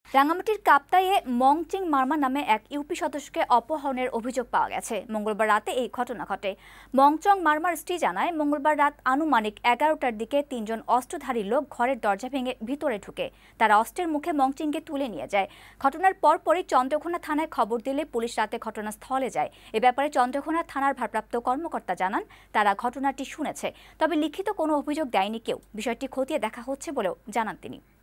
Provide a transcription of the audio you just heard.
রাঙ্গামাটির কাপ্তাইয়ে মংচিং মার্মা নামে এক ইউপি সদস্যকে অপহরণের অভিযোগ পাওয়া গেছে। মঙ্গলবার রাতে এই ঘটনা ঘটে। মংচং মার্মার স্ত্রী জানায়, মঙ্গলবার রাত আনুমানিক 11টার দিকে 3 জন অস্ত্রধারী লোক ঘরের দরজা ভেঙে ভিতরে ঢুকে তারা অস্ত্রের মুখে মংচিংকে তুলে নিয়ে যায়। ঘটনার পরপরই চন্দ্রঘোনা থানায় খবর দিলে পুলিশ রাতে ঘটনাস্থলে যায়। এ ব্যাপারে চন্দ্রঘোনা থানার ভারপ্রাপ্ত কর্মকর্তা জানান, তারা ঘটনাটি শুনেছে, তবে লিখিত কোনো অভিযোগ দেয়নি কেউ। বিষয়টি খতিয়ে দেখা হচ্ছে বলেও জানান তিনি।